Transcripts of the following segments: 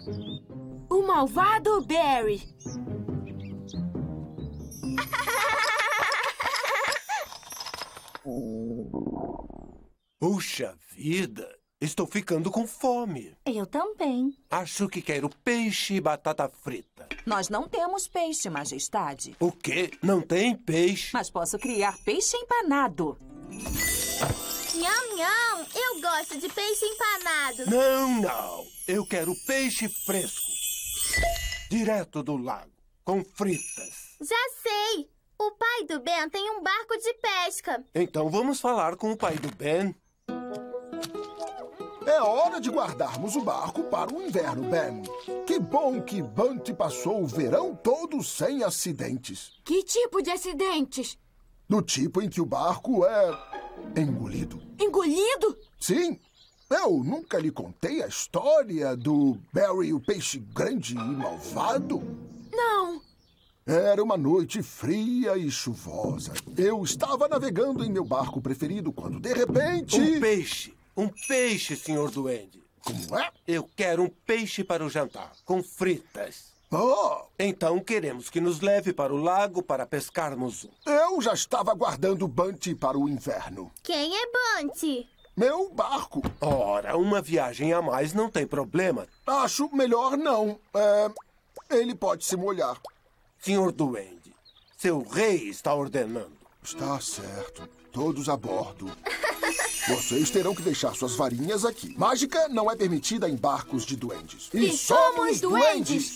O malvado Barry. Puxa vida, estou ficando com fome. Eu também. Acho que quero peixe e batata frita. Nós não temos peixe, Majestade. O quê? Não tem peixe? Mas posso criar peixe empanado. Nham, nham, eu gosto de peixe empanado. Não. Eu quero peixe fresco. Direto do lago, com fritas. Já sei. O pai do Ben tem um barco de pesca. Então vamos falar com o pai do Ben. É hora de guardarmos o barco para o inverno, Ben. Que bom que Bunty passou o verão todo sem acidentes. Que tipo de acidentes? Do tipo em que o barco é engolido. Engolido? Sim. Eu nunca lhe contei a história do Barry, o peixe grande e malvado? Não. Era uma noite fria e chuvosa. Eu estava navegando em meu barco preferido quando, de repente... Um peixe, senhor duende. Como é? Eu quero um peixe para o jantar, com fritas. Oh! Então queremos que nos leve para o lago para pescarmos um. Eu já estava guardando Bunty para o inverno. Quem é Bunty? Meu barco. Ora, uma viagem a mais não tem problema. Acho melhor não. Ele pode se molhar. Senhor duende, seu rei está ordenando. Está certo. Todos a bordo. Vocês terão que deixar suas varinhas aqui. Mágica não é permitida em barcos de duendes. E somos duendes!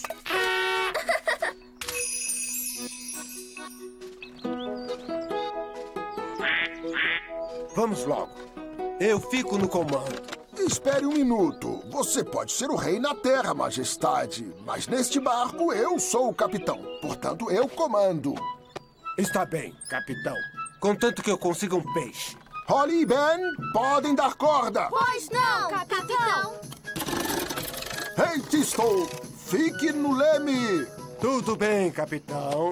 Vamos logo. Eu fico no comando. Espere um minuto. Você pode ser o rei na terra, majestade. Mas neste barco eu sou o capitão. Portanto, eu comando. Está bem, capitão. Contanto que eu consiga um peixe. Holly e Ben, podem dar corda. Pois não, capitão. Hey, Tistou, fique no leme. Tudo bem, capitão.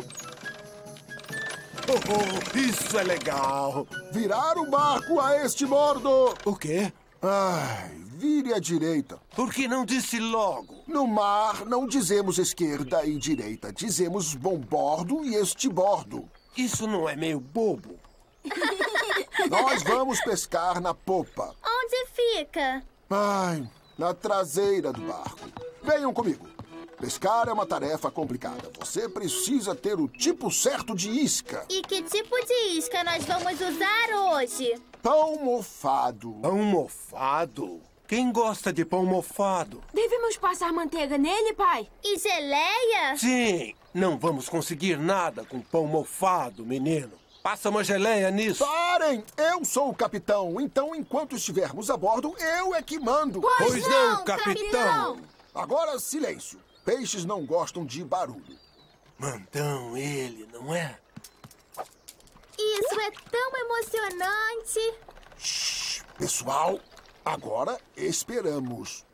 Isso é legal. Virar o barco a este bordo. O quê? Ai, vire à direita. Por que não disse logo? No mar, não dizemos esquerda e direita. Dizemos bom bordo e este bordo. Isso não é meio bobo? Nós vamos pescar na popa. Onde fica? Ai, na traseira do barco. Venham comigo. Pescar é uma tarefa complicada. Você precisa ter o tipo certo de isca. E que tipo de isca nós vamos usar hoje? Pão mofado. Pão mofado? Quem gosta de pão mofado? Devemos passar manteiga nele, pai? E geleia? Sim, não vamos conseguir nada com pão mofado, menino. Passa uma geleia nisso. Parem! Eu sou o capitão, então enquanto estivermos a bordo, eu é que mando. Pois não, capitão! Agora, silêncio. Peixes não gostam de barulho. Mandão ele, não é? Isso é tão emocionante. Shhh, pessoal, agora esperamos.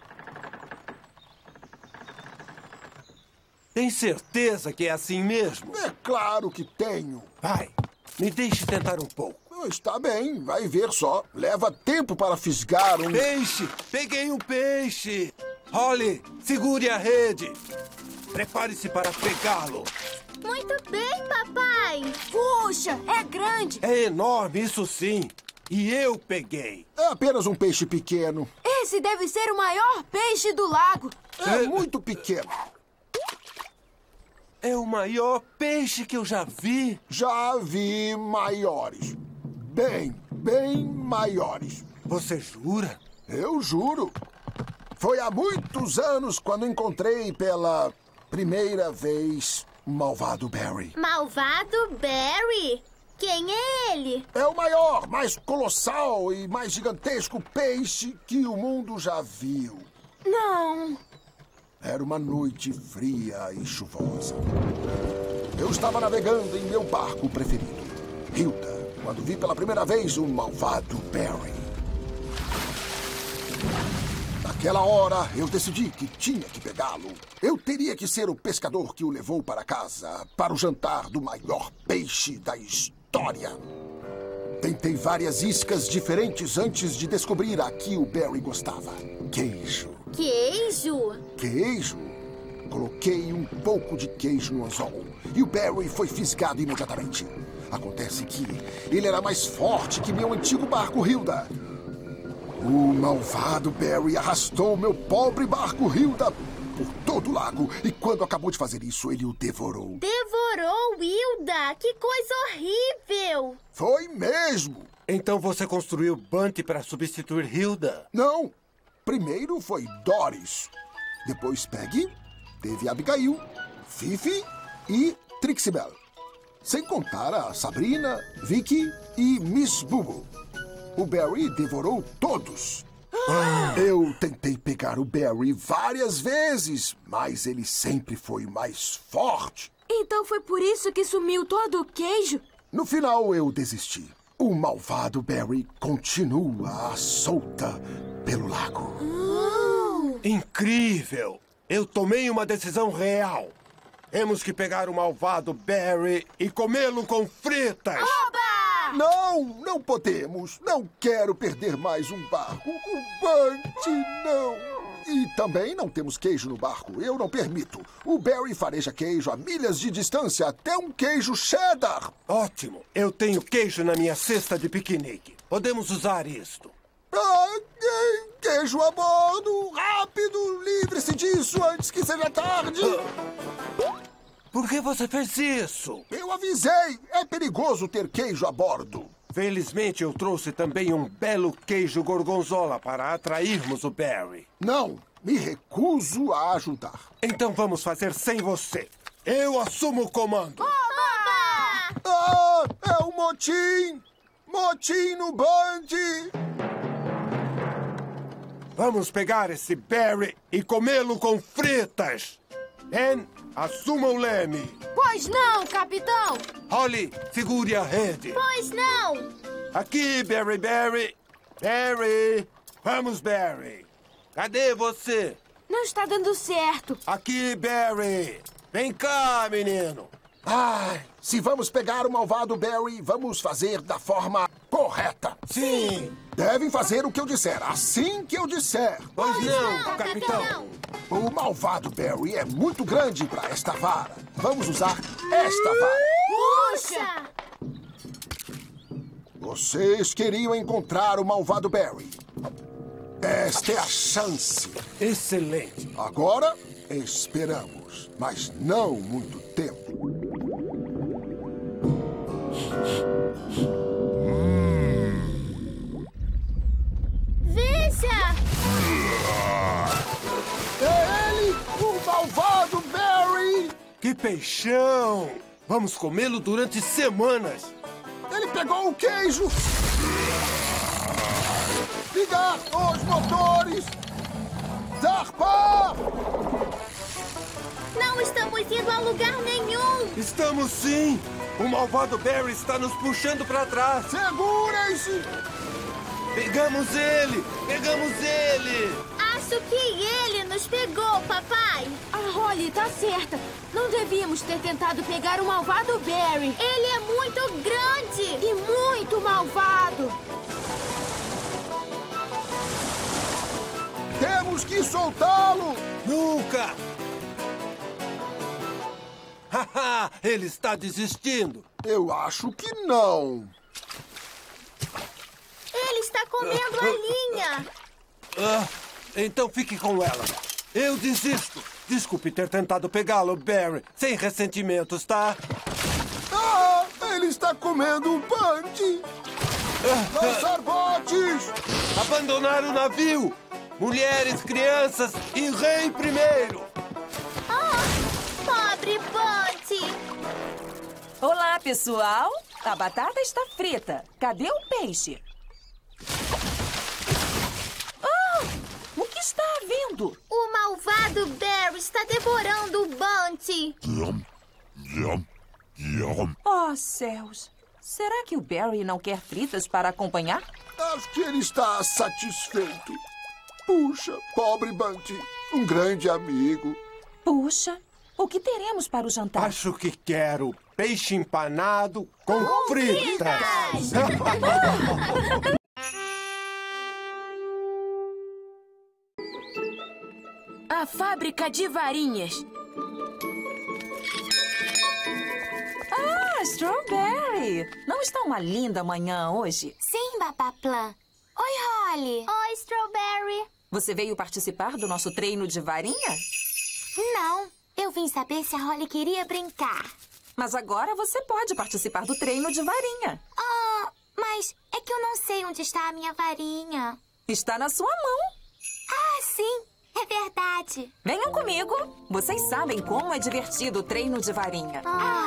Tem certeza que é assim mesmo? É claro que tenho. Vai, me deixe tentar um pouco. Está bem, vai ver só. Leva tempo para fisgar um... Peixe! Peguei um peixe! Holly, segure a rede. Prepare-se para pegá-lo. Muito bem, papai. Puxa, é grande. É enorme, isso sim. E eu peguei. É apenas um peixe pequeno. Esse deve ser o maior peixe do lago. É muito pequeno. É o maior peixe que eu já vi. Já vi maiores. Bem maiores. Você jura? Eu juro. Foi há muitos anos quando encontrei pela primeira vez o malvado Barry. Malvado Barry? Quem é ele? É o maior, mais colossal e mais gigantesco peixe que o mundo já viu. Não. Era uma noite fria e chuvosa. Eu estava navegando em meu barco preferido, Hilda, quando vi pela primeira vez o malvado Barry. Naquela hora, eu decidi que tinha que pegá-lo. Eu teria que ser o pescador que o levou para casa, para o jantar do maior peixe da história. Tentei várias iscas diferentes antes de descobrir a que o Barry gostava. Queijo. Queijo? Queijo? Coloquei um pouco de queijo no anzol e o Barry foi fisgado imediatamente. Acontece que ele era mais forte que meu antigo barco Hilda. O malvado Barry arrastou meu pobre barco Hilda por todo o lago e quando acabou de fazer isso, ele o devorou. Devorou Hilda? Que coisa horrível! Foi mesmo! Então você construiu Bunty para substituir Hilda? Não! Primeiro foi Doris. Depois Peggy, teve Abigail, Fifi e Trixie Bell. Sem contar a Sabrina, Vicky e Miss Bubu. O Barry devorou todos. Eu tentei pegar o Barry várias vezes, mas ele sempre foi mais forte. Então foi por isso que sumiu todo o queijo? No final, eu desisti. O malvado Barry continua solta pelo lago. Incrível! Eu tomei uma decisão real. Temos que pegar o malvado Barry e comê-lo com fritas. Não, não podemos. Não quero perder mais um barco. O Bunty, não. E também não temos queijo no barco. Eu não permito. O Barry fareja queijo a milhas de distância, até um queijo cheddar. Ótimo. Eu tenho queijo na minha cesta de piquenique. Podemos usar isto. Queijo a bordo. Rápido, livre-se disso antes que seja tarde. Por que você fez isso? Eu avisei. É perigoso ter queijo a bordo. Felizmente, eu trouxe também um belo queijo gorgonzola para atrairmos o Barry. Não, me recuso a ajudar. Então vamos fazer sem você. Eu assumo o comando. É um motim! Motim no Bunty! Vamos pegar esse Barry e comê-lo com fritas. Ben, assuma o leme. Pois não, capitão! Holly, segure a rede. Pois não! Aqui, Barry. Barry! Vamos, Barry! Cadê você? Não está dando certo. Aqui, Barry! Vem cá, menino! Ai, se vamos pegar o malvado Barry, vamos fazer da forma correta. Sim! Devem fazer o que eu disser, assim que eu disser. Pois não, não, capitão! O malvado Barry é muito grande para esta vara. Vamos usar esta vara. Puxa! Vocês queriam encontrar o malvado Barry. Esta é a chance. Excelente! Agora, esperamos, mas não muito tempo. Veja! É ele, o malvado Barry! Que peixão! Vamos comê-lo durante semanas. Ele pegou o queijo! Ligar os motores! Zarpar! Não estamos indo a lugar nenhum! Estamos sim! O malvado Barry está nos puxando para trás. Segurem-se! Pegamos ele! Pegamos ele! Acho que ele nos pegou, papai! A Holly tá certa. Não devíamos ter tentado pegar o malvado Barry. Ele é muito grande! E muito malvado. Temos que soltá-lo! Nunca! Haha! Ele está desistindo! Eu acho que não. Ele está comendo a linha! Então fique com ela. Eu desisto. Desculpe ter tentado pegá-lo, Barry. Sem ressentimentos, tá? Ele está comendo o Bunty! Lançar botes! Abandonar o navio! Mulheres, crianças e rei primeiro! Pobre Bunty! Olá, pessoal. A batata está frita. Cadê o peixe? O que está havendo? O malvado Barry está devorando o Bunty! Oh, céus. Será que o Barry não quer fritas para acompanhar? Acho que ele está satisfeito. Puxa, pobre Bunty. Um grande amigo. Puxa, o que teremos para o jantar? Acho que quero Peixe empanado com fritas. A fábrica de varinhas. Ah, Strawberry! Não está uma linda manhã hoje? Sim, Babaplan. Oi, Holly. Oi, Strawberry. Você veio participar do nosso treino de varinha? Não, eu vim saber se a Holly queria brincar. Mas agora você pode participar do treino de varinha. Mas é que eu não sei onde está a minha varinha. Está na sua mão. Ah, sim, é verdade. Venham comigo. Vocês sabem como é divertido o treino de varinha.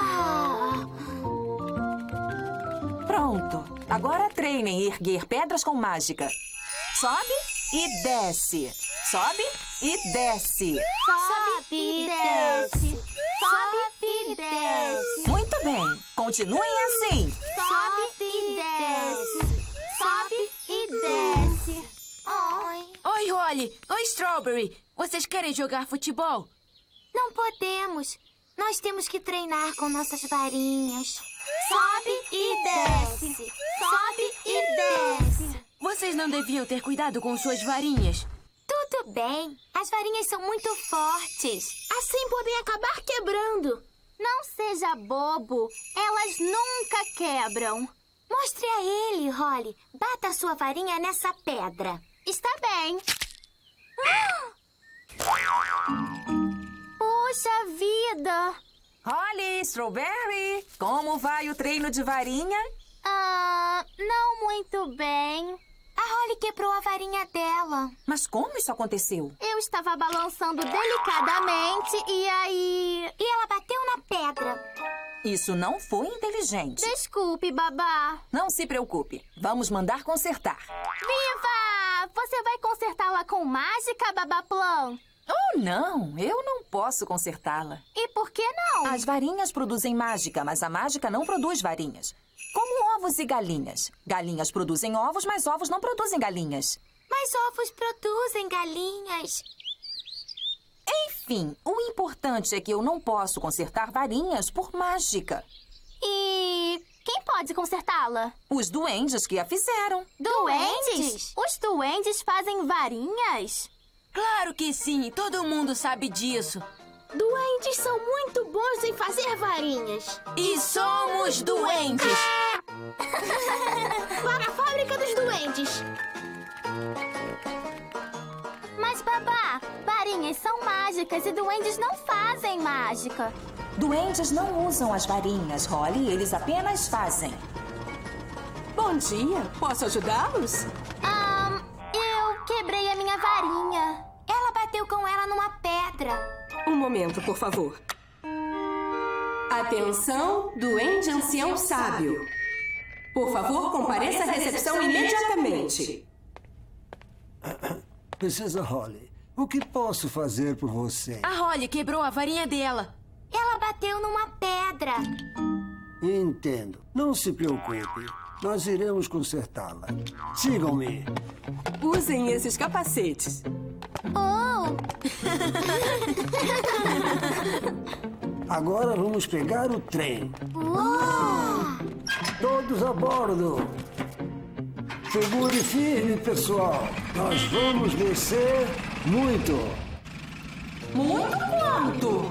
Pronto. Agora treinem erguer pedras com mágica. Sobe e desce. Sobe e desce. Sobe e desce. Sobe e desce. Muito bem. Continuem assim. Sobe e desce. Sobe e desce. Oi. Oi, Holly. Oi, Strawberry. Vocês querem jogar futebol? Não podemos. Nós temos que treinar com nossas varinhas. Sobe e desce. Sobe e desce. Vocês não deviam ter cuidado com suas varinhas. Tudo bem. As varinhas são muito fortes. Assim podem acabar quebrando. Não seja bobo. Elas nunca quebram. Mostre a ele, Holly. Bata a sua varinha nessa pedra. Está bem. Puxa vida. Holly, Strawberry, como vai o treino de varinha? Não muito bem. A Holly quebrou a varinha dela. Mas como isso aconteceu? Eu estava balançando delicadamente e aí... E ela bateu na pedra. Isso não foi inteligente. Desculpe, babá. Não se preocupe. Vamos mandar consertar. Viva! Você vai consertá-la com mágica, Babaplan? Oh, não. Eu não posso consertá-la. E por que não? As varinhas produzem mágica, mas a mágica não produz varinhas. Como ovos e galinhas. Galinhas produzem ovos, mas ovos não produzem galinhas. Mas ovos produzem galinhas. Enfim, o importante é que eu não posso consertar varinhas por mágica. E quem pode consertá-la? Os duendes que a fizeram. Duendes? Os duendes fazem varinhas? Claro que sim. Todo mundo sabe disso. Duendes são muito bons em fazer varinhas. E somos duendes. Para a fábrica dos duendes. Mas, babá, varinhas são mágicas e duendes não fazem mágica. Duendes não usam as varinhas, Holly. Eles apenas fazem. Bom dia. Posso ajudá-los? Eu quebrei a minha varinha. Ela bateu com ela numa pedra. Um momento, por favor. Atenção, duende ancião sábio. Por favor, compareça à recepção imediatamente. Princesa Holly, o que posso fazer por você? A Holly quebrou a varinha dela. Ela bateu numa pedra. Entendo. Não se preocupe. Nós iremos consertá-la. Sigam-me. Usem esses capacetes. Agora vamos pegar o trem. Todos a bordo. Segure firme, pessoal. Nós vamos descer muito. Muito quanto?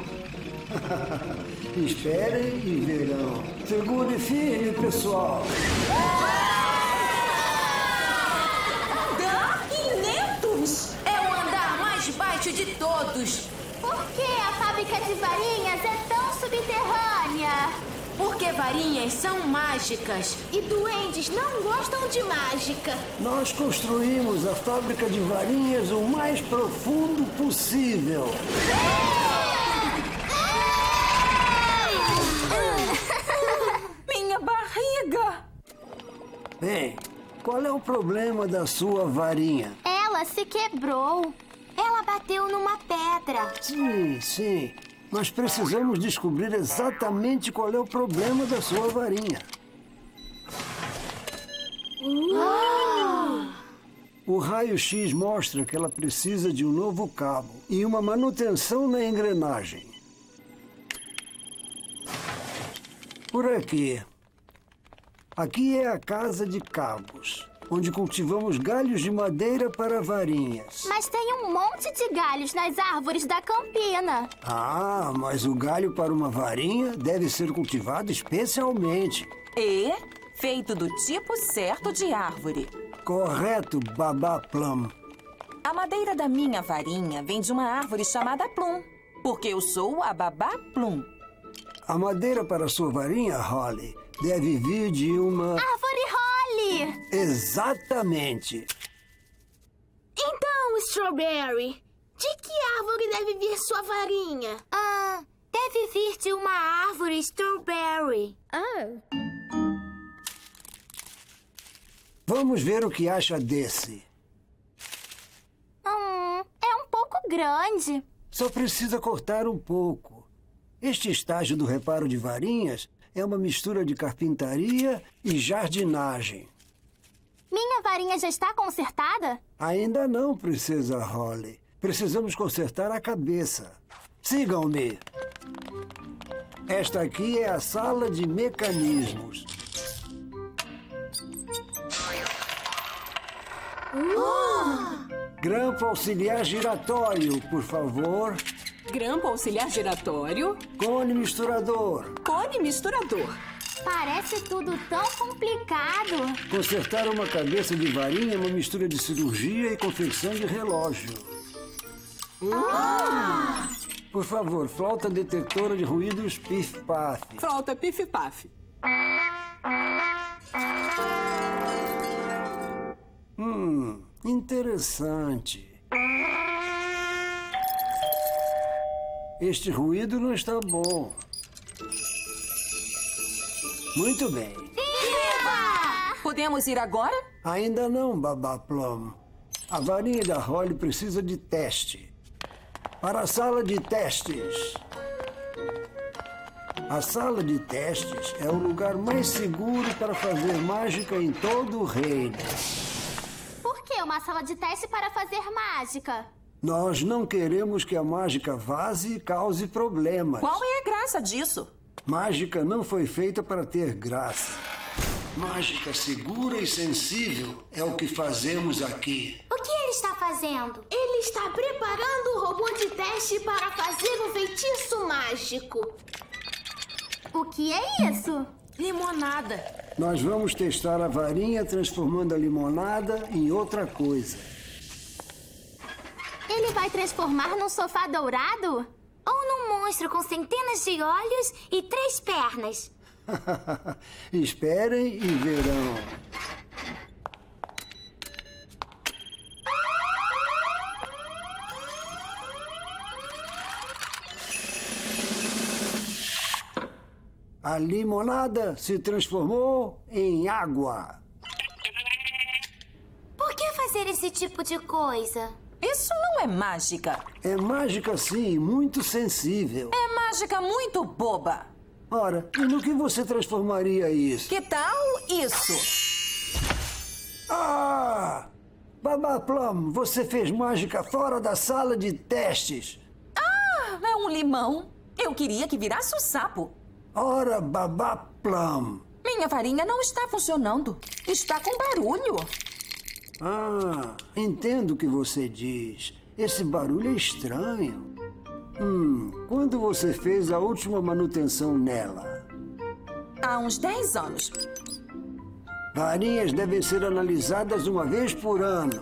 Esperem e verão. Segure firme, pessoal. Andar inetos! É o andar mais baixo de todos. Por que a fábrica de varinhas é tão subterrânea? Porque varinhas são mágicas. E duendes não gostam de mágica. Nós construímos a fábrica de varinhas o mais profundo possível. Minha barriga! Bem, qual é o problema da sua varinha? Ela se quebrou. Ela bateu numa pedra. Sim. Nós precisamos descobrir exatamente qual é o problema da sua varinha. O raio-x mostra que ela precisa de um novo cabo e uma manutenção na engrenagem. Por aqui. Aqui é a casa de cabos, onde cultivamos galhos de madeira para varinhas. Mas tem um monte de galhos nas árvores da campina. Ah, mas o galho para uma varinha deve ser cultivado especialmente. E feito do tipo certo de árvore. Correto, Babá Plum. A madeira da minha varinha vem de uma árvore chamada Plum, porque eu sou a Babá Plum. A madeira para sua varinha, Holly, deve vir de uma... Árvore Holly! Exatamente. Então, Strawberry, de que árvore deve vir sua varinha? Deve vir de uma árvore Strawberry. Vamos ver o que acha desse. É um pouco grande. Só precisa cortar um pouco. Este estágio do reparo de varinhas é uma mistura de carpintaria e jardinagem. Minha varinha já está consertada? Ainda não, Princesa Holly. Precisamos consertar a cabeça. Sigam-me. Esta aqui é a sala de mecanismos. Grampo auxiliar giratório, por favor. Grampo auxiliar giratório. Cone misturador. Cone misturador. Parece tudo tão complicado. Consertar uma cabeça de varinha é uma mistura de cirurgia e confecção de relógio. Por favor, flauta detetora de ruídos pif-paf. Flauta pif-paf. Interessante. Este ruído não está bom. Muito bem. Podemos ir agora? Ainda não, Babá Plum. A varinha da Holly precisa de teste. Para a sala de testes. A sala de testes é o lugar mais seguro para fazer mágica em todo o reino. Por que uma sala de teste para fazer mágica? Nós não queremos que a mágica vaze e cause problemas. Qual é a graça disso? Mágica não foi feita para ter graça. Mágica segura e sensível é o que fazemos aqui. O que ele está fazendo? Ele está preparando o robô de teste para fazer um feitiço mágico. O que é isso? Limonada. Nós vamos testar a varinha transformando a limonada em outra coisa. Ele vai transformar num sofá dourado? Ou num monstro com centenas de olhos e 3 pernas? Esperem e verão. A limonada se transformou em água. Por que fazer esse tipo de coisa? Isso não é mágica. É mágica sim, muito sensível. É mágica muito boba. Ora, e no que você transformaria isso? Que tal isso? Ah! Babá Plum, você fez mágica fora da sala de testes. Ah, é um limão. Eu queria que virasse um sapo. Ora, Babá Plum. Minha varinha não está funcionando. Está com barulho. Ah, entendo o que você diz. Esse barulho é estranho. Quando você fez a última manutenção nela? Há uns 10 anos. Varinhas devem ser analisadas uma vez por ano.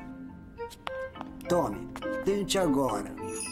Tome, tente agora.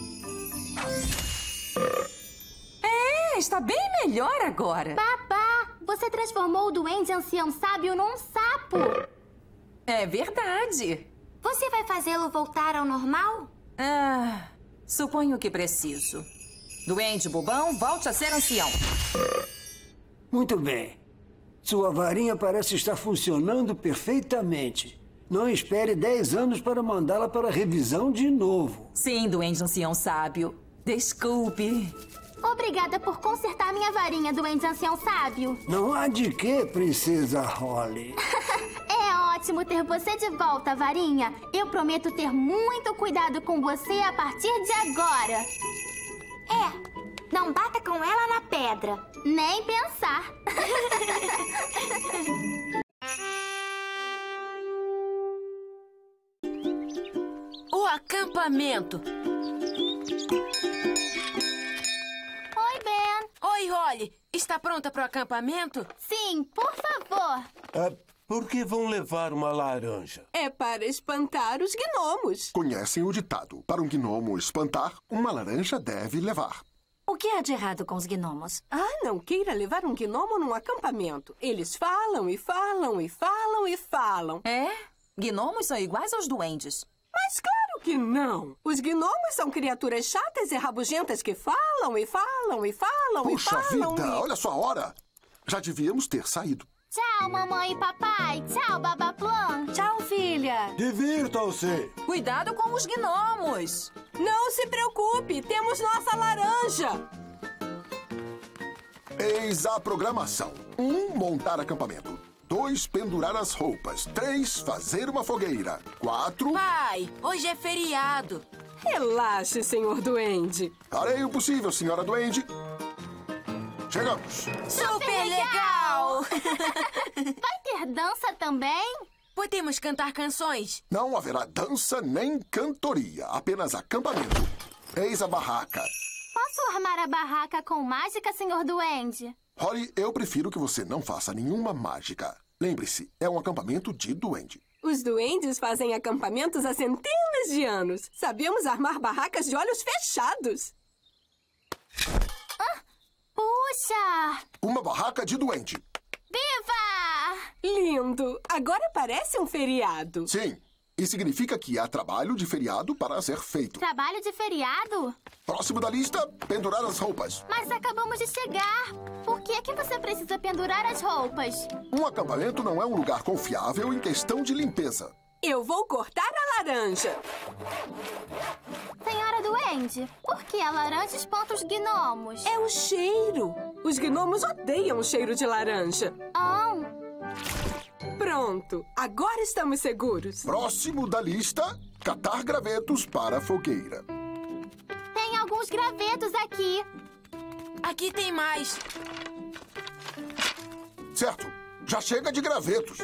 Está bem melhor agora. Babá, você transformou o duende ancião sábio num sapo. É verdade. Você vai fazê-lo voltar ao normal? Suponho que preciso. Duende bobão, volte a ser ancião. Muito bem. Sua varinha parece estar funcionando perfeitamente. Não espere 10 anos para mandá-la para revisão de novo. Sim, duende ancião sábio. Desculpe. Obrigada por consertar minha varinha, duende ancião sábio. Não há de quê, Princesa Holly. É ótimo ter você de volta, varinha. Eu prometo ter muito cuidado com você a partir de agora. Não bata com ela na pedra. Nem pensar. O acampamento. Oi, Ben. Oi, Holly. Está pronta para o acampamento? Sim, por favor. Por que vão levar uma laranja? É para espantar os gnomos. Conhecem o ditado: para um gnomo espantar, uma laranja deve levar. O que há de errado com os gnomos? Não queira levar um gnomo num acampamento. Eles falam e falam e falam e falam. É? Gnomos são iguais aos duendes. Mas claro que não. Os gnomos são criaturas chatas e rabugentas que falam e falam e falam e Puxa falam. vida, olha só a hora. Já devíamos ter saído. Tchau, mamãe e papai. Tchau, Babaplan. Tchau, filha. Divirtam-se! Cuidado com os gnomos. Não se preocupe, temos nossa laranja. Eis a programação: 1. Montar acampamento. 2. Pendurar as roupas. 3. Fazer uma fogueira. 4. Pai, hoje é feriado. Relaxe, senhor duende. Farei o possível, senhora Duende. Chegamos. Super legal! Vai ter dança também? Podemos cantar canções? Não haverá dança nem cantoria, apenas acampamento. Eis a barraca. Posso armar a barraca com mágica, senhor duende? Holly, eu prefiro que você não faça nenhuma mágica. Lembre-se, é um acampamento de duende. Os duendes fazem acampamentos há centenas de anos. Sabemos armar barracas de olhos fechados. Puxa! Uma barraca de duende. Viva! Lindo! Agora parece um feriado. Sim, e significa que há trabalho de feriado para ser feito. Trabalho de feriado? Próximo da lista, pendurar as roupas. Mas acabamos de chegar. Por que é que você precisa pendurar as roupas? Um acampamento não é um lugar confiável em questão de limpeza. Eu vou cortar a laranja. Senhora duende, por que a laranja espanta os gnomos? É o cheiro. Os gnomos odeiam o cheiro de laranja. Pronto, agora estamos seguros. Próximo da lista, catar gravetos para a fogueira. Tem alguns gravetos aqui. Aqui tem mais. Certo, já chega de gravetos.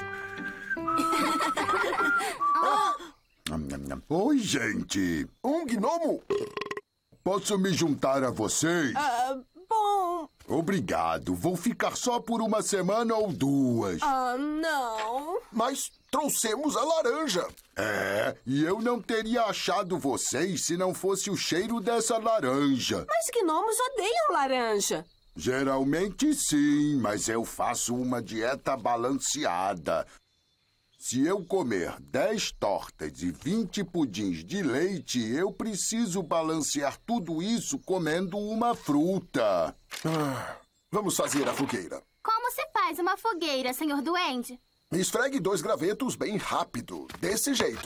Oi, gente. Um gnomo? Posso me juntar a vocês? Bom... Obrigado. Vou ficar só por uma semana ou 2. não. Mas trouxemos a laranja. E eu não teria achado vocês se não fosse o cheiro dessa laranja. Mas gnomos odeiam laranja. Geralmente sim, mas eu faço uma dieta balanceada. Se eu comer 10 tortas e 20 pudins de leite, eu preciso balancear tudo isso comendo uma fruta. Vamos fazer a fogueira. Como se faz uma fogueira, senhor duende? Esfregue 2 gravetos bem rápido, desse jeito.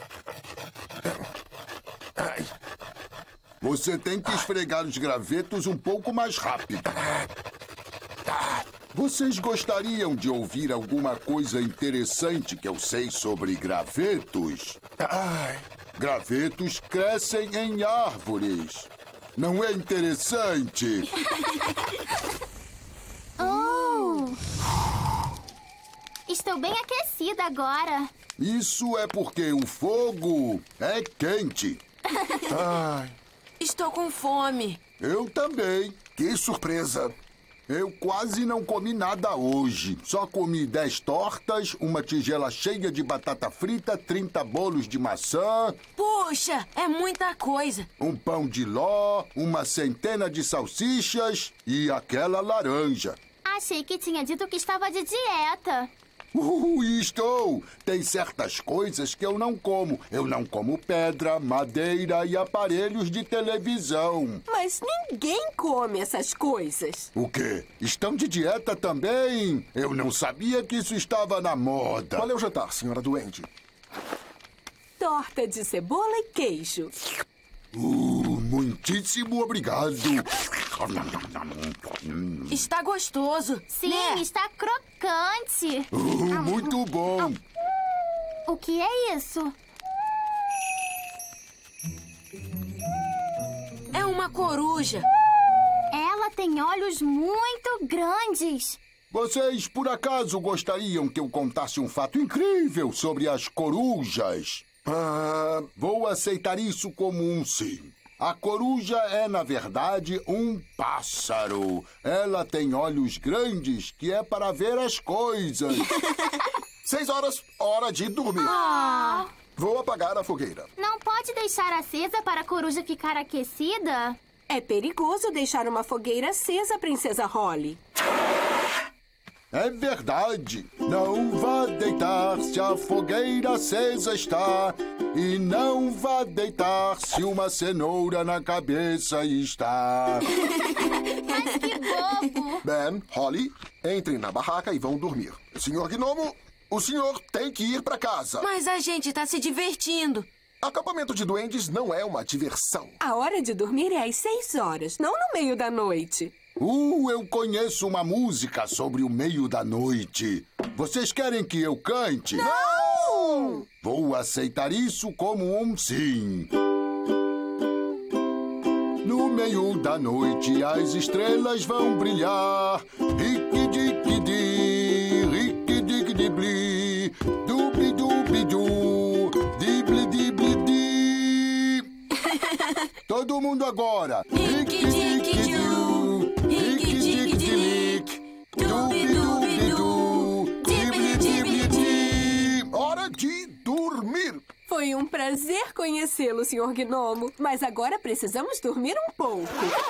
Você tem que esfregar os gravetos um pouco mais rápido. Vocês gostariam de ouvir alguma coisa interessante que eu sei sobre gravetos? Gravetos crescem em árvores. Não é interessante? Estou bem aquecida agora. Isso é porque o fogo é quente. Estou com fome. Eu também. Que surpresa. Eu quase não comi nada hoje. Só comi 10 tortas, uma tigela cheia de batata frita, 30 bolos de maçã. Puxa, é muita coisa. Um pão de ló, uma centena de salsichas e aquela laranja. Achei que tinha dito que estava de dieta. Estou! Tem certas coisas que eu não como. Eu não como pedra, madeira e aparelhos de televisão. Mas ninguém come essas coisas. O quê? Estão de dieta também? Eu não sabia que isso estava na moda. Qual é o jantar, senhora duende? Torta de cebola e queijo. Muitíssimo obrigado. Está gostoso. Sim, né? está crocante. Muito bom. O que é isso? É uma coruja. É? tem olhos muito grandes. Vocês, por acaso, gostariam que eu contasse um fato incrível sobre as corujas? Vou aceitar isso como um sim. A coruja é, na verdade, um pássaro. Ela tem olhos grandes que é para ver as coisas. 6 horas, hora de dormir. Vou apagar a fogueira. Não pode deixar acesa para a coruja ficar aquecida? É perigoso deixar uma fogueira acesa, Princesa Holly. É verdade. Não vá deitar se a fogueira acesa está. E não vá deitar se uma cenoura na cabeça está. Mas que bobo! Ben, Holly, entrem na barraca e vão dormir. Senhor Gnomo, o senhor tem que ir para casa. Mas a gente tá se divertindo. Acampamento de duendes não é uma diversão. A hora de dormir é às 6 horas, não no meio da noite. Eu conheço uma música sobre o meio da noite. Vocês querem que eu cante? Não! Vou aceitar isso como um sim. No meio da noite as estrelas vão brilhar. Rique-dique-di, rique-dique-di-bli, dubi-dubi-du, dibli-dibli-di. Todo mundo agora. Rique-dique-du, rique-dique-di-lic, dubi-dubi-du, dibli-dibli-di. Hora de dormir. Foi um prazer conhecê-lo, Sr. Gnomo. Mas agora precisamos dormir um pouco.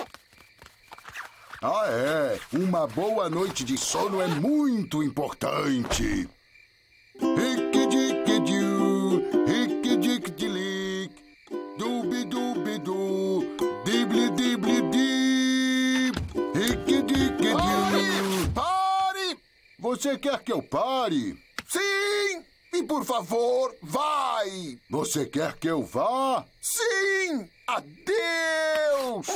Uma boa noite de sono é muito importante. Rique-dique-diu, rique-dique-di-lic, dubi-dubi-du, dibli-dibli-di, rique-dique-diu. Pare! Você quer que eu pare? Sim! E por favor, vai! Você quer que eu vá? Sim! Adeus!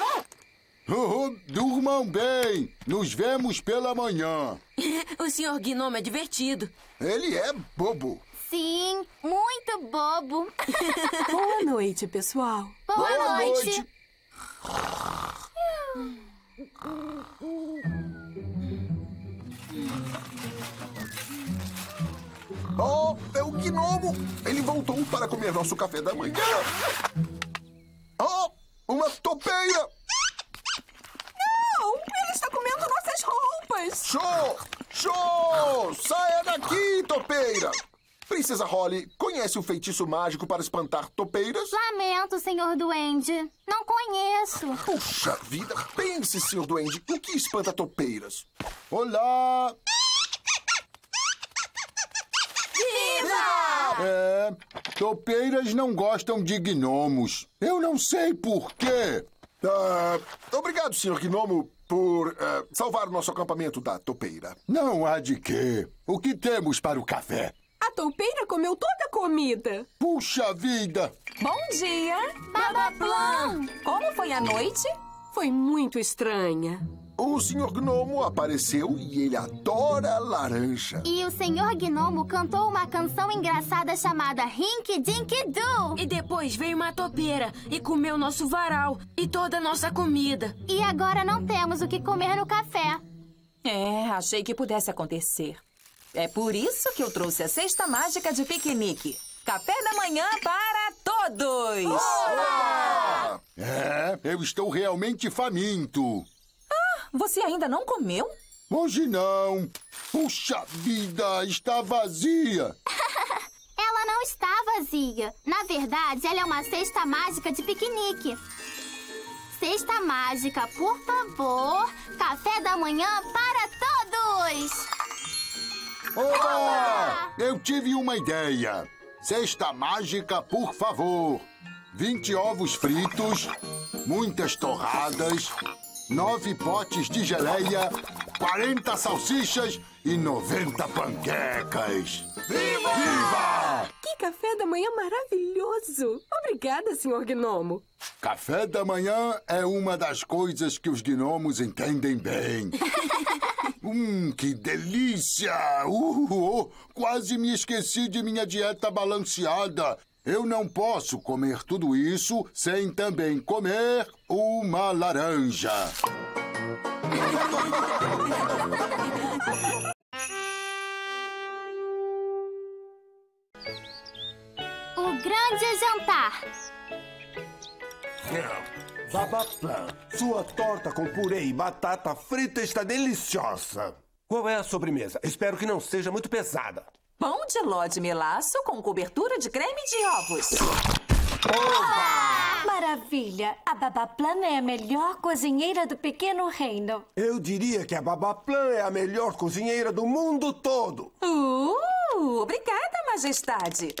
Durmam bem. Nos vemos pela manhã. O Sr. Gnomo é divertido. Ele é bobo. Sim, muito bobo. Boa noite, pessoal. Boa noite. Oh, é o Gnomo! Ele voltou para comer nosso café da manhã. Oh, uma topeira! Não! Ele está comendo nossas roupas! Show! Saia daqui, topeira! Princesa Holly, conhece o feitiço mágico para espantar topeiras? Lamento, Senhor Duende. Não conheço. Puxa vida! Pense, Sr. Duende, o que espanta topeiras? Olá! Topeiras não gostam de gnomos. Eu não sei por quê. Obrigado, Sr. Gnomo, por salvar o nosso acampamento da topeira. Não há de quê. O que temos para o café? A toupeira comeu toda a comida. Puxa vida! Bom dia! Babaplan! Como foi a noite? Foi muito estranha. O Sr. Gnomo apareceu e ele adora laranja. E o Senhor Gnomo cantou uma canção engraçada chamada Rink Dink Doo. E depois veio uma topeira e comeu nosso varal e toda a nossa comida. E agora não temos o que comer no café. Achei que pudesse acontecer. É por isso que eu trouxe a cesta mágica de piquenique. Café da manhã para todos! Olá! Eu estou realmente faminto. Você ainda não comeu? Hoje não. Puxa vida, está vazia. Ela não está vazia. Na verdade, ela é uma cesta mágica de piquenique. Cesta mágica, por favor. Café da manhã para todos! Olá! Eu tive uma ideia. Cesta mágica, por favor. 20 ovos fritos, muitas torradas, 9 potes de geleia, 40 salsichas e 90 panquecas. Viva! Viva! Que café da manhã maravilhoso! Obrigada, Sr. Gnomo. Café da manhã é uma das coisas que os gnomos entendem bem. Que delícia! Quase me esqueci de minha dieta balanceada. Eu não posso comer tudo isso sem também comer uma laranja. O grande jantar. Baba Plum, sua torta com purê e batata frita está deliciosa. Qual é a sobremesa? Espero que não seja muito pesada. Pão de ló de melaço com cobertura de creme de ovos. Maravilha! A Baba Plum é a melhor cozinheira do pequeno reino. Eu diria que a Baba Plum é a melhor cozinheira do mundo todo. Obrigada, Majestade.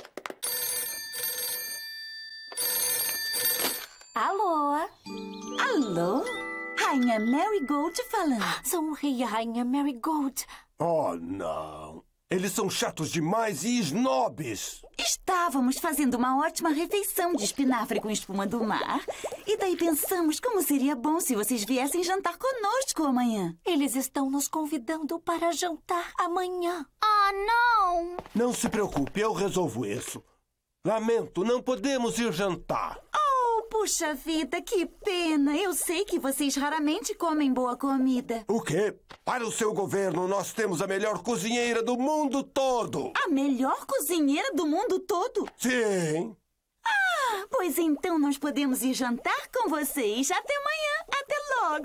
Alô? Alô? Rainha Marigold falando. Sou o rei e a rainha Marigold. Oh, não. Eles são chatos demais e snobs. Estávamos fazendo uma ótima refeição de espinafre com espuma do mar. E daí pensamos como seria bom se vocês viessem jantar conosco amanhã. Eles estão nos convidando para jantar amanhã. Ah, não! Não se preocupe, eu resolvo isso. Lamento, não podemos ir jantar. Puxa vida, que pena. Eu sei que vocês raramente comem boa comida. O quê? Para o seu governo, nós temos a melhor cozinheira do mundo todo. A melhor cozinheira do mundo todo? Sim. Ah, pois então nós podemos ir jantar com vocês. Até amanhã. Até logo.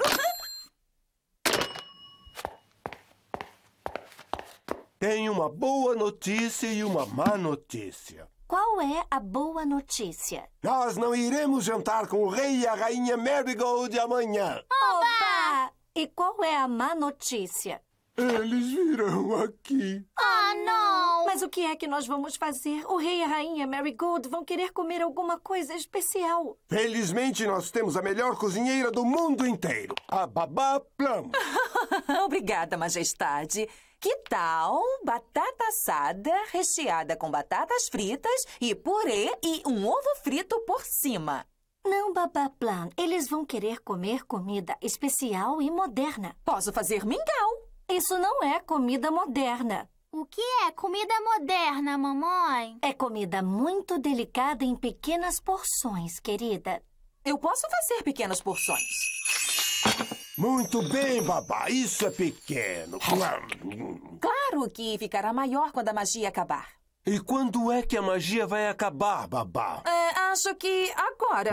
Tenho uma boa notícia e uma má notícia. Qual é a boa notícia? Nós não iremos jantar com o rei e a rainha Marigold amanhã. Oba! E qual é a má notícia? Eles virão aqui. Ah, não! Mas o que é que nós vamos fazer? O rei e a rainha Marigold vão querer comer alguma coisa especial. Felizmente, nós temos a melhor cozinheira do mundo inteiro, a Baba Plum. Obrigada, Majestade. Que tal batata assada recheada com batatas fritas e purê e um ovo frito por cima? Não, Baba Plum. Eles vão querer comer comida especial e moderna. Posso fazer mingau. Isso não é comida moderna. O que é comida moderna, mamãe? É comida muito delicada em pequenas porções, querida. Eu posso fazer pequenas porções. Muito bem, babá. Isso é pequeno. Claro que ficará maior quando a magia acabar. E quando é que a magia vai acabar, babá? Acho que agora.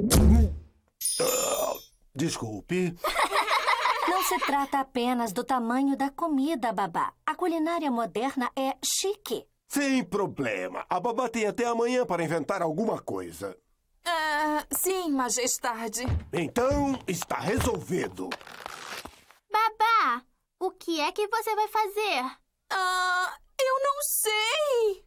Desculpe. Não se trata apenas do tamanho da comida, babá. A culinária moderna é chique. Sem problema. A babá tem até amanhã para inventar alguma coisa. Sim, Majestade. Então, está resolvido. Babá, o que é que você vai fazer? Eu não sei.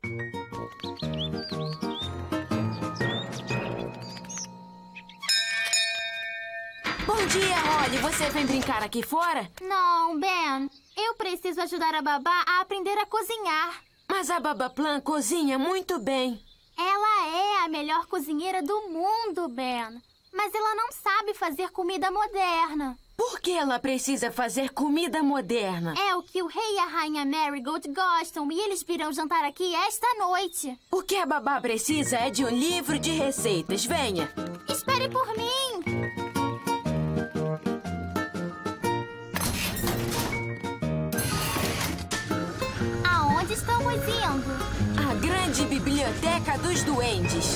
Bom dia, Holly. Você vem brincar aqui fora? Não, Ben. Eu preciso ajudar a babá a aprender a cozinhar. Mas a Baba Plum cozinha muito bem. Ela é a melhor cozinheira do mundo, Ben. Mas ela não sabe fazer comida moderna. Por que ela precisa fazer comida moderna? É o que o rei e a rainha Marigold gostam e eles virão jantar aqui esta noite. O que a babá precisa é de um livro de receitas. Venha. Espere por mim. Aonde estamos indo? A grande biblioteca dos duendes.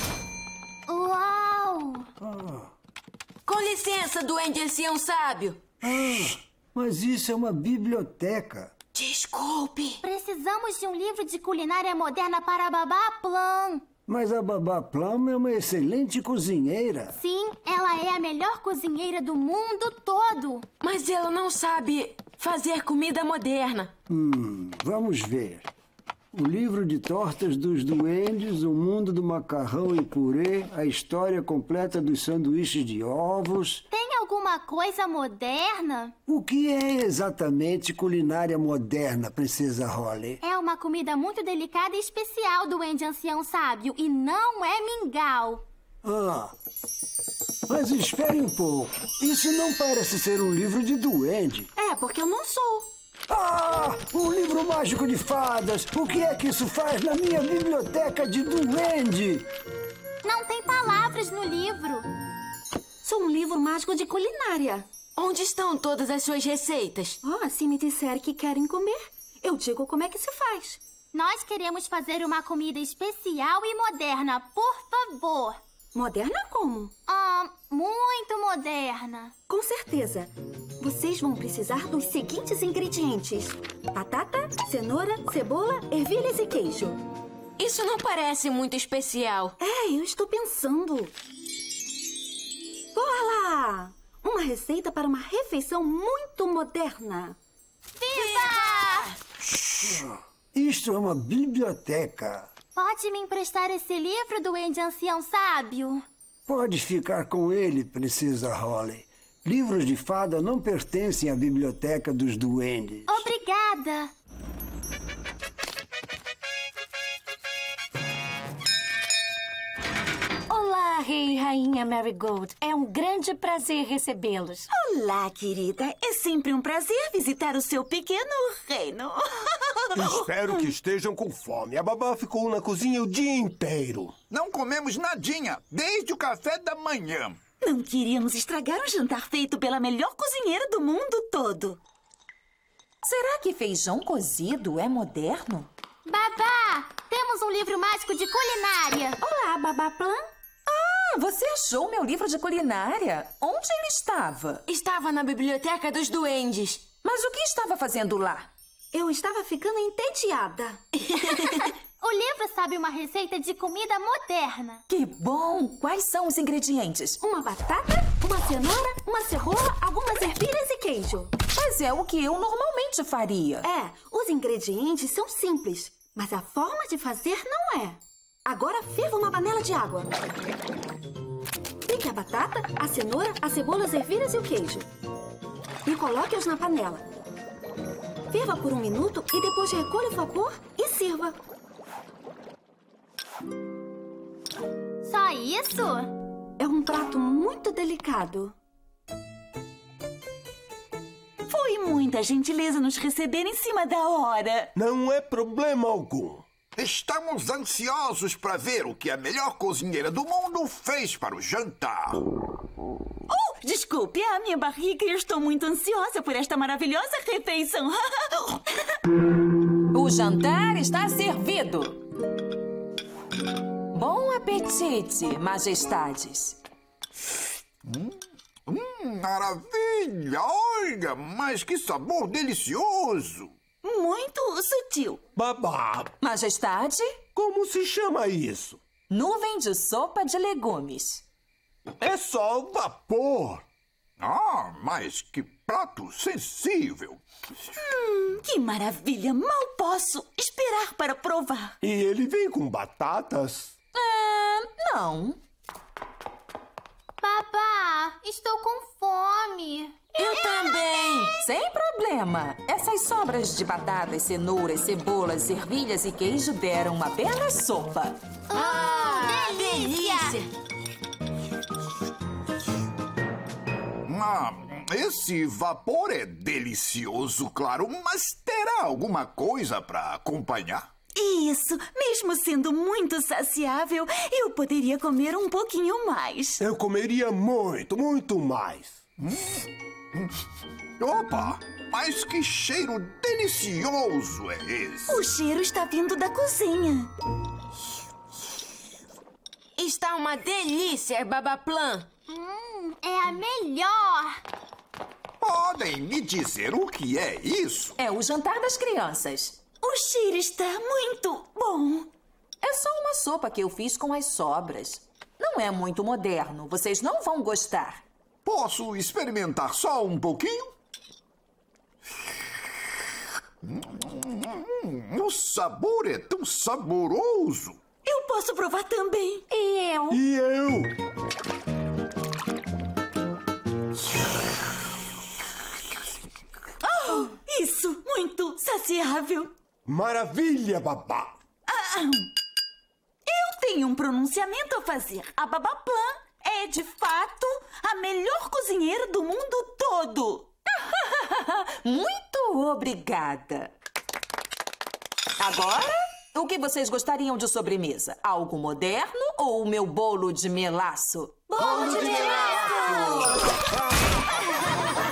Uau! Com licença, duende ancião sábio. Mas isso é uma biblioteca. Desculpe. Precisamos de um livro de culinária moderna para a Baba Plum. Mas a Baba Plum é uma excelente cozinheira. Sim, ela é a melhor cozinheira do mundo todo. Mas ela não sabe fazer comida moderna. Vamos ver. O livro de tortas dos duendes, o mundo do macarrão e purê, a história completa dos sanduíches de ovos. Tem alguma coisa moderna? O que é exatamente culinária moderna, Princesa Holly? É uma comida muito delicada e especial, duende ancião sábio, e não é mingau. Mas espere um pouco. Isso não parece ser um livro de duende. É, porque eu não sou. Um livro mágico de fadas! O que é que isso faz na minha biblioteca de duende? Não tem palavras no livro. Sou um livro mágico de culinária. Onde estão todas as suas receitas? Se me disser que querem comer, eu digo como é que se faz. Nós queremos fazer uma comida especial e moderna, por favor. Moderna como? Muito moderna. Com certeza. Vocês vão precisar dos seguintes ingredientes: batata, cenoura, cebola, ervilhas e queijo. Isso não parece muito especial. Eu estou pensando. Por lá! Uma receita para uma refeição muito moderna. Viva! Isto é uma biblioteca. Pode me emprestar esse livro do Duende Ancião Sábio? Pode ficar com ele, Princesa Holly. Livros de fada não pertencem à biblioteca dos duendes. Obrigada. Olá, Rei e Rainha Marigold. É um grande prazer recebê-los. Olá, querida. É sempre um prazer visitar o seu pequeno reino. Espero que estejam com fome. A babá ficou na cozinha o dia inteiro. Não comemos nadinha, desde o café da manhã. Não queríamos estragar um jantar feito pela melhor cozinheira do mundo todo. Será que feijão cozido é moderno? Babá, temos um livro mágico de culinária. Olá, Babá Plan. Você achou meu livro de culinária? Onde ele estava? Estava na biblioteca dos duendes. Mas o que estava fazendo lá? Eu estava ficando entediada. O livro sabe uma receita de comida moderna. Que bom! Quais são os ingredientes? Uma batata, uma cenoura, uma cebola, algumas ervilhas e queijo. Mas é o que eu normalmente faria. Os ingredientes são simples, mas a forma de fazer não é. Agora ferva uma panela de água. Pique a batata, a cenoura, a cebola, as ervilhas e o queijo. E coloque-os na panela. Ferva por 1 minuto e depois recolha o vapor e sirva. Só isso? É um prato muito delicado. Foi muita gentileza nos receber em cima da hora. Não é problema algum. Estamos ansiosos para ver o que a melhor cozinheira do mundo fez para o jantar. Desculpe, a minha barriga e eu estou muito ansiosa por esta maravilhosa refeição. O jantar está servido. Bom apetite, majestades. Maravilha! Olha, mas que sabor delicioso! Muito sutil. Babá! Majestade? Como se chama isso? Nuvem de sopa de legumes. É só o vapor. Mas que prato sensível. Que maravilha! Mal posso esperar para provar. E ele vem com batatas? Não. Babá, estou com fome. Eu também. Sem problema. Essas sobras de batatas, cenouras, cebolas, ervilhas e queijo deram uma bela sopa. Delícia! Esse vapor é delicioso, claro, mas terá alguma coisa para acompanhar? Isso, mesmo sendo muito saciável, eu poderia comer um pouquinho mais. Eu comeria muito, muito mais. Opa, mas que cheiro delicioso é esse? O cheiro está vindo da cozinha. Está uma delícia, Babá Plan. É a melhor. Podem me dizer o que é isso? É o jantar das crianças. O cheiro está muito bom. É só uma sopa que eu fiz com as sobras. Não é muito moderno. Vocês não vão gostar. Posso experimentar só um pouquinho? O sabor é tão saboroso. Eu posso provar também. E eu? E eu? Isso, muito saciável. Maravilha, babá. Eu tenho um pronunciamento a fazer. A Babá Plan é, de fato, a melhor cozinheira do mundo todo. Muito obrigada. Agora, o que vocês gostariam de sobremesa? Algo moderno ou o meu bolo de melaço? Bolo de melaço!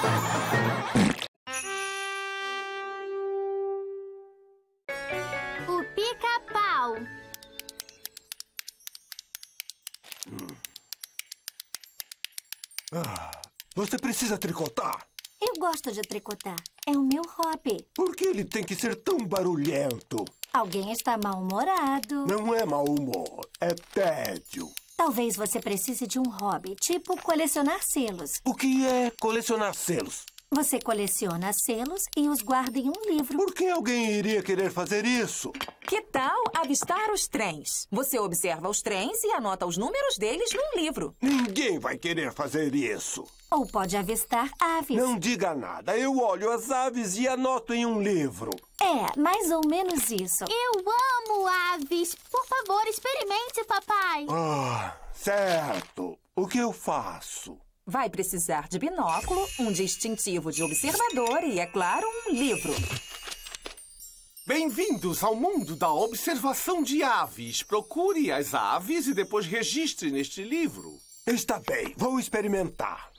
Você precisa tricotar? Eu gosto de tricotar. É o meu hobby. Por que ele tem que ser tão barulhento? Alguém está mal-humorado. Não é mau humor, é tédio. Talvez você precise de um hobby, tipo colecionar selos. O que é colecionar selos? Você coleciona selos e os guarda em um livro. Por que alguém iria querer fazer isso? Que tal avistar os trens? Você observa os trens e anota os números deles num livro. Ninguém vai querer fazer isso. Ou pode avistar aves. Não diga nada. Eu olho as aves e anoto em um livro. É, mais ou menos isso. Eu amo aves. Por favor, experimente, papai. Certo. O que eu faço? Vai precisar de binóculo, um distintivo de observador e, é claro, um livro. Bem-vindos ao mundo da observação de aves. Procure as aves e depois registre neste livro. Está bem, vou experimentar.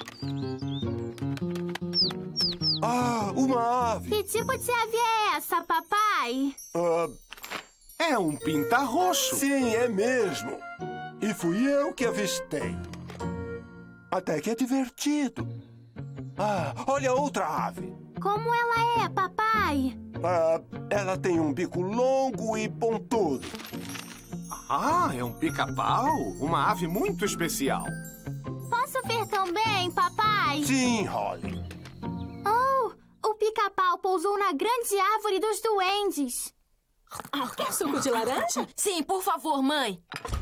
Uma ave. Que tipo de ave é essa, papai? É um pinta-roxo. Sim, é mesmo. E fui eu que avistei. Até que é divertido. Olha outra ave. Como ela é, papai? Ela tem um bico longo e pontudo. É um pica-pau? Uma ave muito especial. Posso ver também, papai? Sim, Holly. O pica-pau pousou na grande árvore dos duendes. Quer suco de laranja? Sim, por favor, mãe.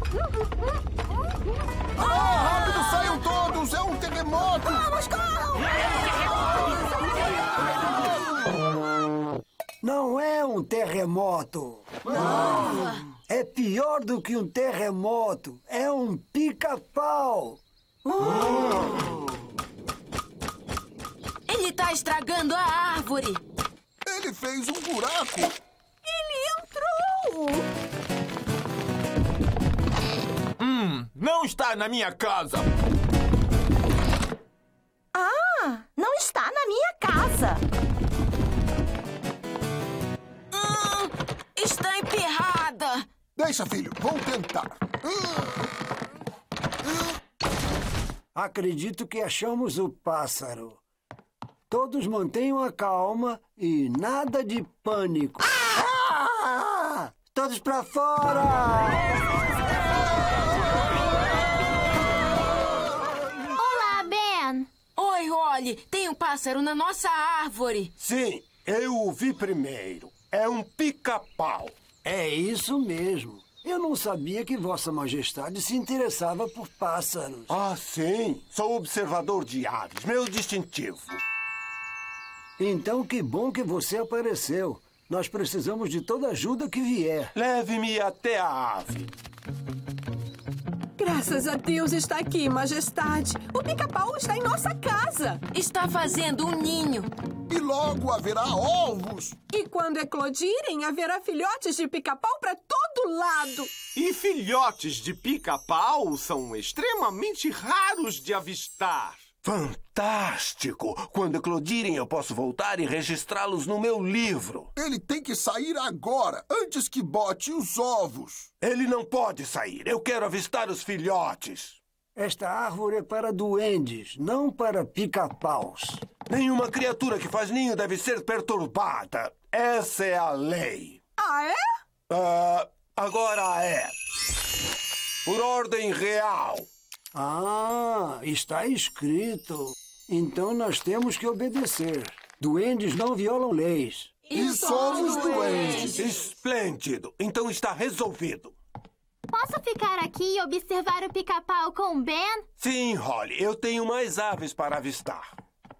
Rápido, saiam todos! É um terremoto! Vamos, corram! Não é um terremoto. Não. É pior do que um terremoto. É um pica-pau. Ele tá estragando a árvore. Ele fez um buraco. Ele entrou! Não está na minha casa. Não está na minha casa. Está emperrada. Deixa, filho. Vou tentar. Acredito que achamos o pássaro. Todos mantenham a calma e nada de pânico. Todos pra fora! Olá, Ben. Oi, Holly. Tem um pássaro na nossa árvore. Sim, eu o vi primeiro. É um pica-pau. É isso mesmo. Eu não sabia que Vossa Majestade se interessava por pássaros. Sim. Sou observador de aves. Meu distintivo. Então, que bom que você apareceu. Nós precisamos de toda ajuda que vier. Leve-me até a ave. Graças a Deus está aqui, Majestade. O pica-pau está em nossa casa. Está fazendo um ninho. E logo haverá ovos. E quando eclodirem, haverá filhotes de pica-pau para todo lado. E filhotes de pica-pau são extremamente raros de avistar. Fantástico! Quando eclodirem, eu posso voltar e registrá-los no meu livro. Ele tem que sair agora, antes que bote os ovos. Ele não pode sair. Eu quero avistar os filhotes. Esta árvore é para duendes, não para pica-paus. Nenhuma criatura que faz ninho deve ser perturbada. Essa é a lei. É? Agora é. Por ordem real. Está escrito. Então nós temos que obedecer. Duendes não violam leis. E somos duendes. Esplêndido. Então está resolvido. Posso ficar aqui e observar o pica-pau com o Ben? Sim, Holly. Eu tenho mais aves para avistar.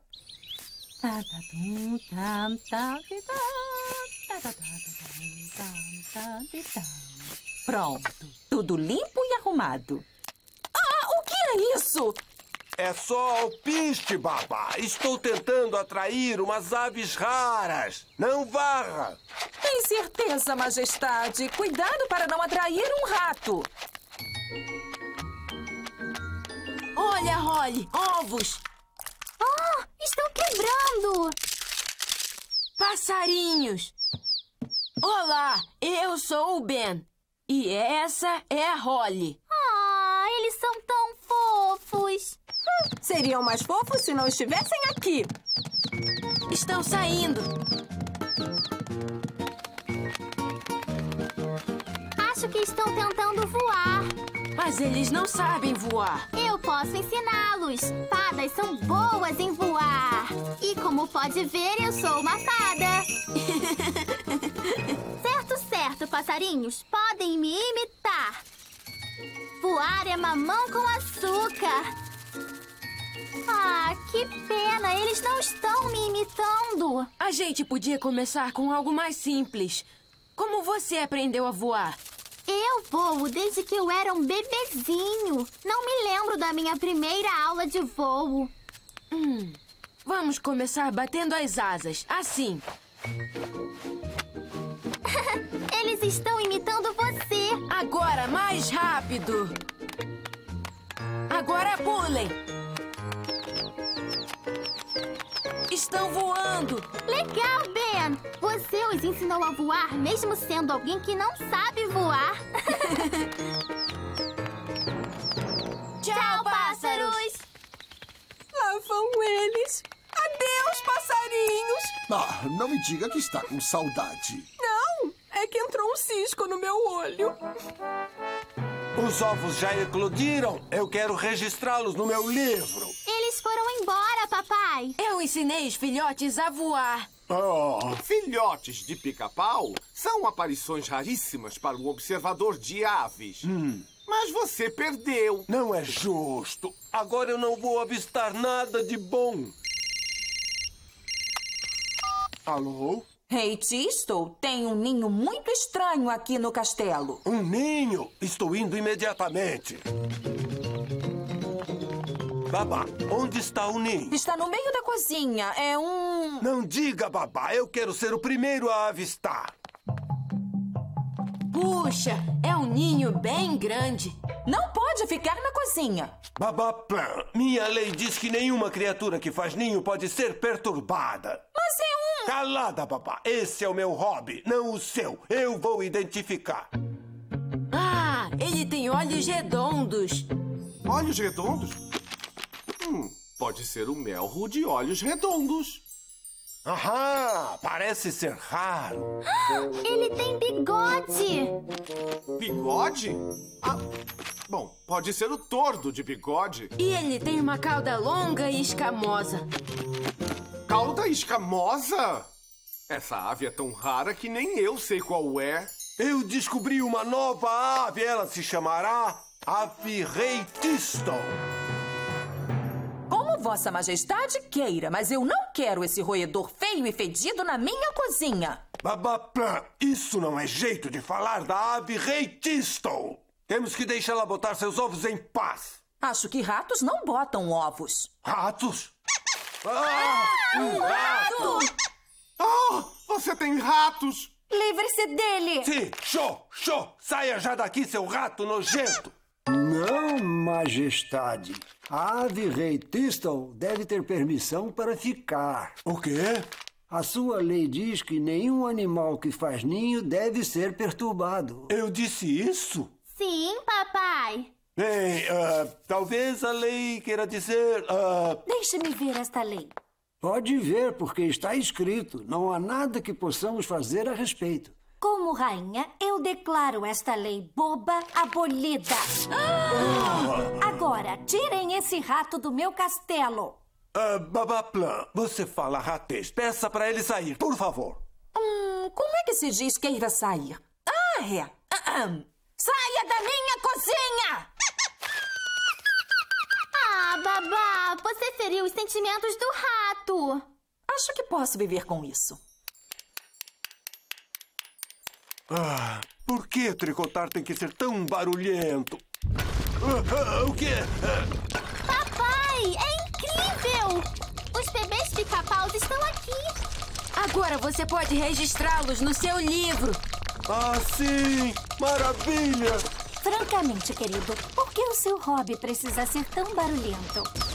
Pronto. Tudo limpo e arrumado. O que é isso? É só alpiste, babá. Estou tentando atrair umas aves raras. Não varra. Tem certeza, Majestade. Cuidado para não atrair um rato. Olha, Holly, ovos. Estão quebrando. Passarinhos. Olá, eu sou o Ben. E essa é a Holly. Eles são tão fofos. Seriam mais fofos se não estivessem aqui. Estão saindo. Acho que estão tentando voar. Mas eles não sabem voar. Eu posso ensiná-los. Fadas são boas em voar. E como pode ver, eu sou uma fada. Certo, passarinhos. Podem me imitar. Voar é mamão com açúcar. Ah, que pena. Eles não estão me imitando. A gente podia começar com algo mais simples. Como você aprendeu a voar? Eu voo desde que eu era um bebezinho. Não me lembro da minha primeira aula de voo. Vamos começar batendo as asas, assim. Eles estão imitando você. Agora, mais rápido. Agora pulem. Estão voando. Legal, Ben. Você os ensinou a voar, mesmo sendo alguém que não sabe voar. Tchau, pássaros. Lá vão eles. Adeus, passarinhos. Ah, não me diga que está com saudade. Não, é que entrou um cisco no meu olho. Os ovos já eclodiram. Eu quero registrá-los no meu livro. Eles foram embora, papai. Eu ensinei os filhotes a voar. Filhotes de pica-pau são aparições raríssimas para um observador de aves. Mas você perdeu. Não é justo. Agora eu não vou avistar nada de bom. Alô? Rei Tistle, tem um ninho muito estranho aqui no castelo. Um ninho? Estou indo imediatamente. Babá, onde está o ninho? Está no meio da cozinha. É um... Não diga, babá. Eu quero ser o primeiro a avistar. Puxa, é um ninho bem grande. Não pode ficar na cozinha. Babá Plan, minha lei diz que nenhuma criatura que faz ninho pode ser perturbada. Mas é um... Calada, babá. Esse é o meu hobby, não o seu. Eu vou identificar. Ah, ele tem olhos redondos. Olhos redondos? Pode ser o Melro de olhos redondos. Aham, parece ser raro. Ele tem bigode. Bigode? Bom, pode ser o tordo de bigode. E ele tem uma cauda longa e escamosa. Cauda escamosa? Essa ave é tão rara que nem eu sei qual é. Eu descobri uma nova ave. Ela se chamará Ave-Rei Tistle. Como Vossa Majestade queira, mas eu não quero esse roedor feio e fedido na minha cozinha. Babaplan, isso não é jeito de falar da Ave-Rei Tistle. Temos que deixá-la botar seus ovos em paz. Acho que ratos não botam ovos. Ratos? Um rato! Você tem ratos! Livre-se dele! Sim, show! Saia já daqui, seu rato nojento! Não, Majestade. A Ave-Rei Tistle deve ter permissão para ficar. O quê? A sua lei diz que nenhum animal que faz ninho deve ser perturbado. Eu disse isso? Sim, papai. Bem, talvez a lei queira dizer... Deixe-me ver esta lei. Pode ver, porque está escrito. Não há nada que possamos fazer a respeito. Como rainha, eu declaro esta lei boba abolida. Agora, tirem esse rato do meu castelo. Babaplan, você fala ratês. Peça para ele sair, por favor. Como é que se diz queira sair? Saia da minha cozinha! Babá, você feriu os sentimentos do rato. Acho que posso viver com isso. Por que tricotar tem que ser tão barulhento? O quê? Papai, é incrível! Os bebês pica-paus estão aqui. Agora você pode registrá-los no seu livro. Sim! Maravilha! Francamente, querido, por que o seu hobby precisa ser tão barulhento?